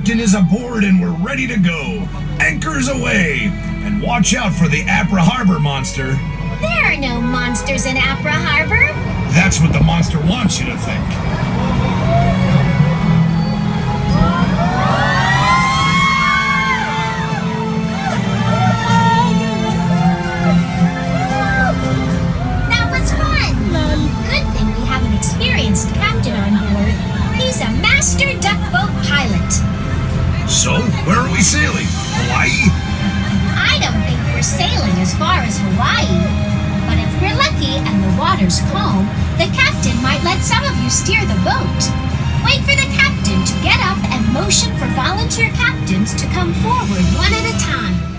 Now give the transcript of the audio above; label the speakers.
Speaker 1: captain is aboard and we're ready to go. Anchors away! And watch out for the Apra Harbour monster.
Speaker 2: There are no monsters in Apra Harbour.
Speaker 1: That's what the monster wants you to think.
Speaker 2: That was fun. Good thing we have an experienced captain on board. He's a master duck boat pilot.
Speaker 1: So, where are we sailing? Hawaii?
Speaker 2: I don't think we're sailing as far as Hawaii. But if we're lucky and the water's calm, the captain might let some of you steer the boat. Wait for the captain to get up and motion for volunteer captains to come forward one at a time.